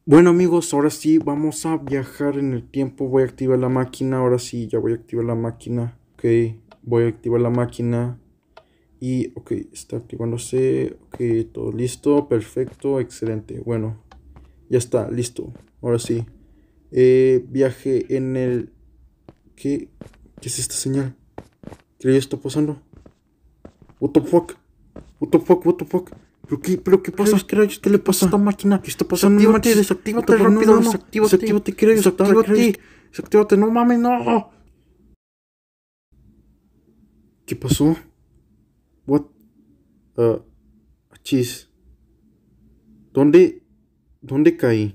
Bueno amigos, ahora sí vamos a viajar en el tiempo. Voy a activar la máquina. Ahora sí, ya voy a activar la máquina. Ok, voy a activar la máquina. Y ok, está activándose. Ok, todo listo. Perfecto, excelente. Bueno, ya está, listo. Ahora sí. Viaje en el... ¿Qué? ¿Qué es esta señal? ¿Qué está pasando? What the fuck? What the fuck? What the fuck? ¿Pero qué pasa? ¿Qué rayos? ¿Qué le pasa a esta máquina? ¿Qué está pasando? Desactívate rápido, No, desactívate. desactívate, ¿qué rayos? Desactívate. Desactívate, no mames, no. ¿Qué pasó? What? Ah, chis. ¿Dónde? ¿Dónde caí?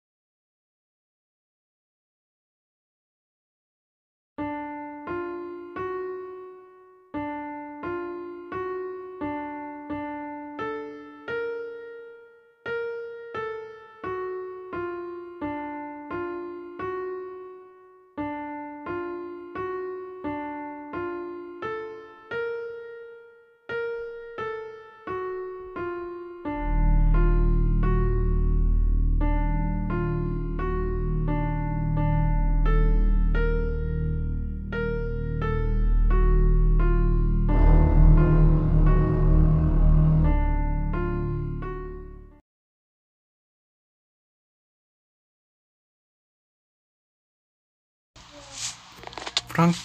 Frank.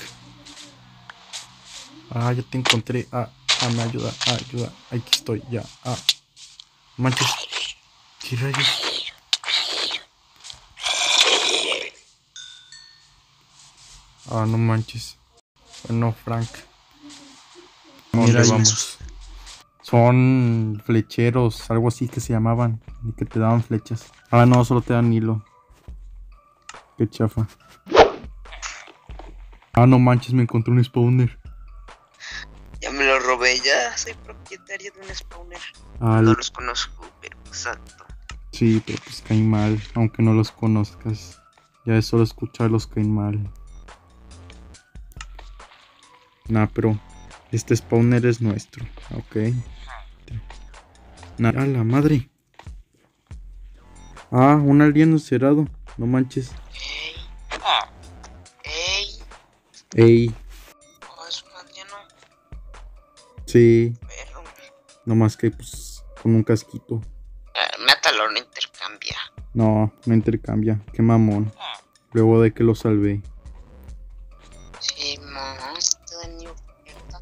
Ah, ya te encontré. Me ayuda, ayuda. Aquí estoy, ya. Manches. ¿Qué rayos? No manches. Bueno, Frank. Mira, ¿Dónde vamos? Son flecheros, algo así que se llamaban. Y que te daban flechas. No, solo te dan hilo. Qué chafa. No manches, me encontré un spawner. ya me lo robé, ya soy propietario de un spawner. Ah, No los conozco, pero exacto. Sí, pero pues caen mal, aunque no los conozcas. Ya es solo escucharlos caen mal. Pero este spawner es nuestro, ok. A la madre. Un alien encerrado, no manches. Ey, Ey, es un aldeano, sí, perro. nomás que pues con un casquito. Mátalo, no intercambia. No intercambia, qué mamón. Luego de que lo salvé. Sí, monstruo de mi oferta.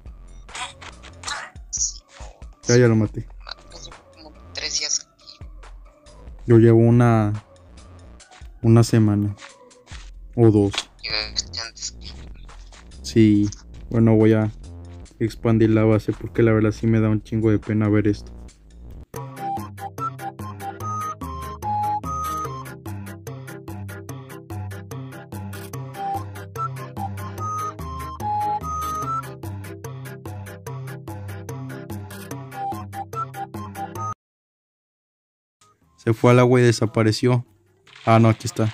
Sí, Ya lo maté. llevo como 3 días aquí. Yo llevo una semana o 2. Llegaste antes que Sí, bueno, voy a expandir la base porque la verdad sí me da un chingo de pena ver esto. Se fue al agua y desapareció. No, aquí está.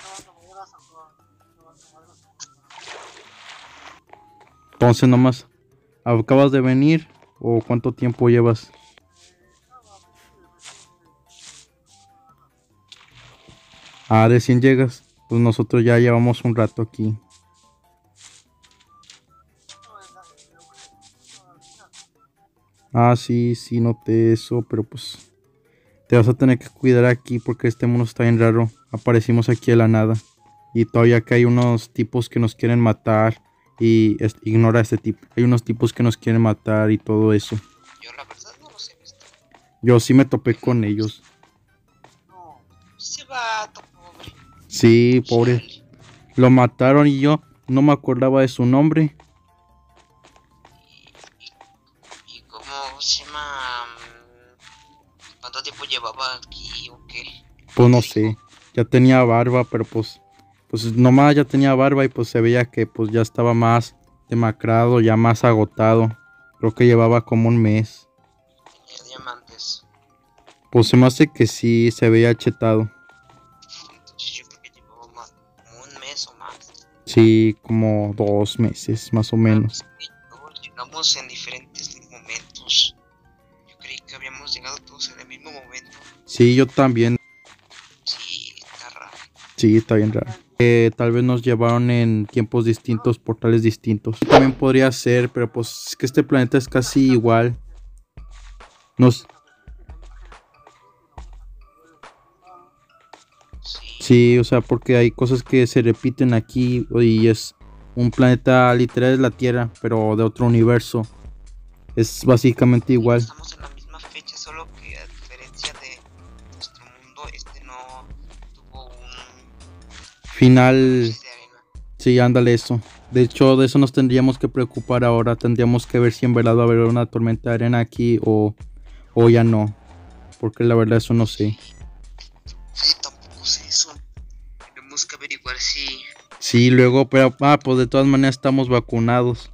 Entonces nomás, ¿acabas de venir o cuánto tiempo llevas? Recién llegas. Pues nosotros ya llevamos un rato aquí. Sí, noté eso, pero pues te vas a tener que cuidar aquí porque este mundo está bien raro. Aparecimos aquí de la nada. Y todavía que hay unos tipos que nos quieren matar. Y ignora a este tipo. Hay unos tipos que nos quieren matar y todo eso. yo la verdad no los he visto. Yo sí me topé con ellos. No, ese vato pobre. Sí, pobre. Chale. Lo mataron y yo no me acordaba de su nombre. ¿Y cómo se llama? ¿Cuánto tiempo llevaba aquí o qué? Pues no sé. Ya tenía barba, pero pues nomás ya tenía barba y pues se veía que pues ya estaba más demacrado, ya más agotado. Creo que llevaba como un mes. Tenía diamantes. Pues se me hace que sí se veía chetado. Entonces yo creo que llevaba más, como un mes o más. Sí, como 2 meses más o menos. Todos llegamos en diferentes momentos. Yo creí que habíamos llegado todos en el mismo momento. Sí, yo también. Sí, Sí, está bien raro. Tal vez nos llevaron en tiempos distintos, portales distintos. También podría ser, pero pues es que este planeta es casi igual. Nos, Sí. sí, o sea, porque hay cosas que se repiten aquí y es un planeta literal es la Tierra, pero de otro universo. Es básicamente Digo, igual. estamos en la misma fecha, solo que a diferencia de nuestro mundo, este no tuvo un Final, apocalipsis de arena. sí, ándale eso. De hecho, de eso nos tendríamos que preocupar ahora. Tendríamos que ver si en verdad va a haber una tormenta de arena aquí o ya no. Porque la verdad eso no sé. Sí, sí, tampoco sé eso. Tenemos que averiguar si Sí, luego, pero pues de todas maneras estamos vacunados.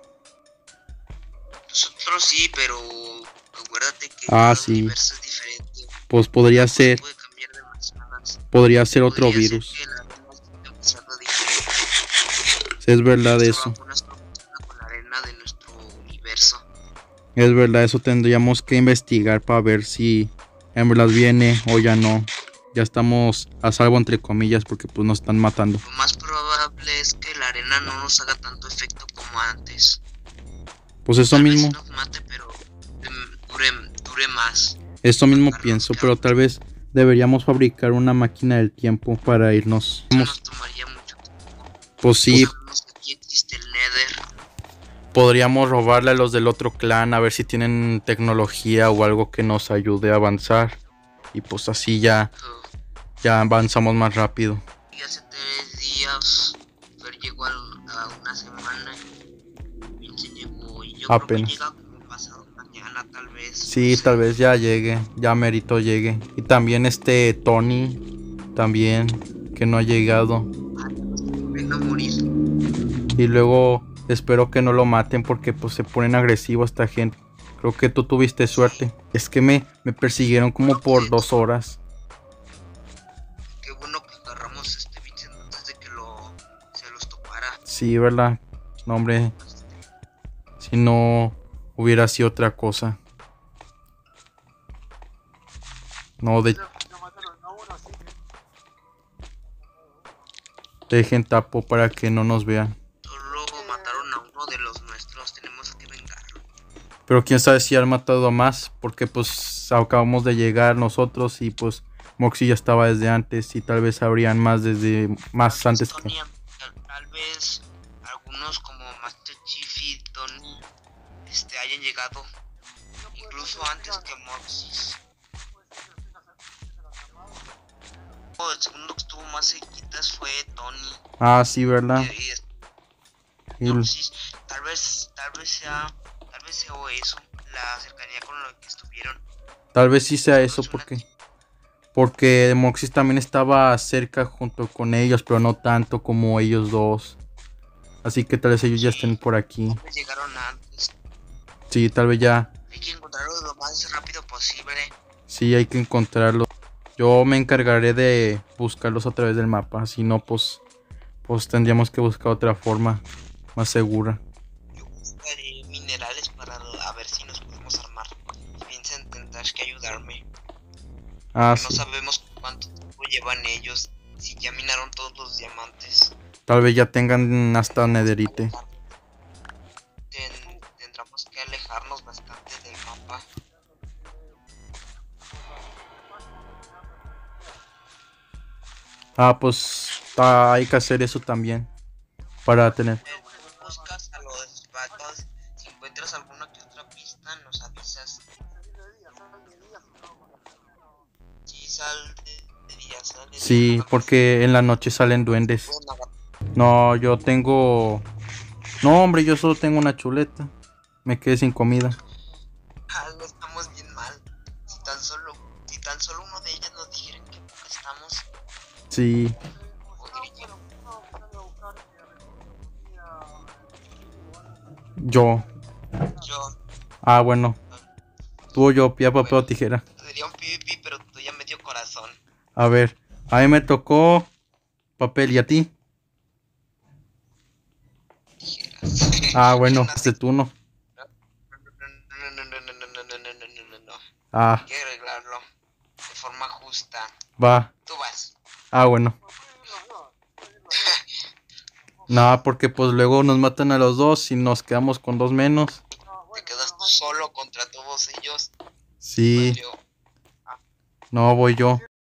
nosotros sí, pero acuérdate que Ah, cada sí. universo es diferente. Pues El campo se puede cambiar de manzanas. podría ser otro Podría ser virus. que la arena esté usando diferente. Sí, es Y verdad nuestra eso. vacuna solo funciona con la arena de nuestro universo. Es verdad, eso tendríamos que investigar para ver si en verdad viene o ya no. Ya estamos a salvo entre comillas porque pues nos están matando. Lo más probable es que la arena no nos haga tanto efecto como antes. Pues eso Tal vez sí mismo, nos mate, pero dure más. eso mismo Carlos, pienso, pero tal vez deberíamos fabricar una máquina del tiempo para irnos. eso nos tomaría mucho tiempo. Pues sí, Sabemos que aquí existe el Nether. podríamos robarle a los del otro clan a ver si tienen tecnología o algo que nos ayude a avanzar. Y pues así ya avanzamos más rápido. Y hace 3 días, Fer llegó a una semana. Vince llegó y yo creo Apenas. que llega como pasado mañana, tal vez. Sí, No sé. tal vez ya llegue, ya merito llegue. Y también Tony, también, que no ha llegado. Venga a morir. Y luego espero que no lo maten porque pues se ponen agresivos esta gente. Creo que tú tuviste suerte. Es que me persiguieron como por 2 horas. Qué bueno que agarramos este Vincent antes de que se los topara. Sí, ¿verdad? No, hombre, si no hubiera sido otra cosa. No, dejen tapo para que no nos vean. Solo mataron a uno de los nuestros, tenemos que vengarlo. Pero quién sabe si han matado a más, porque pues acabamos de llegar nosotros y pues Moxie ya estaba desde antes y tal vez habrían más antes que... Tal vez algunos como Master Chief y Tony hayan llegado incluso antes que Moxis. El segundo que estuvo más cerquitas fue Tony. Ah, sí, ¿verdad? Y Moxis, tal vez sea eso, la cercanía con lo que estuvieron. Tal vez sí sea eso porque Moxis también estaba cerca junto con ellos, pero no tanto como ellos dos. Así que tal vez ellos ya estén por aquí. Tal vez llegaron antes. Sí, tal vez ya. Hay que encontrarlos lo más rápido posible. Sí, hay que encontrarlos. Yo me encargaré de buscarlos a través del mapa. Si no, pues tendríamos que buscar otra forma más segura. Yo buscaré minerales para a ver si nos podemos armar. Vincent tendrás que ayudarme. Ah, no sí. sabemos cuánto tiempo llevan ellos. Si ya minaron todos los diamantes. Tal vez ya tengan hasta nederite. Tendremos que alejarnos bastante del mapa. Ah, pues hay que hacer eso también. Para tener. Buscas a los vatos. Si encuentras alguna que otra pista, nos avisas. Sí, sal de día, sal de Sí, día. porque en la noche salen duendes. No, yo tengo... No, hombre, yo solo tengo una chuleta. Me quedé sin comida. No estamos bien mal. Si tan solo uno de ellos nos dijera en qué época estamos. Sí. Yo. Ah, bueno. Tú o yo, piedra, papel o tijera. Te diría un PvP, pero tú ya medio corazón. A ver, a mí me tocó papel, ¿y a ti? Tijeras. Ah, bueno, este turno. No. Ah, Hay que arreglarlo de forma justa. va. Tú vas. Ah, bueno. No, porque pues luego nos matan a los dos y nos quedamos con dos menos. Te quedas tú solo contra todos ellos. Sí, Valió. no voy yo.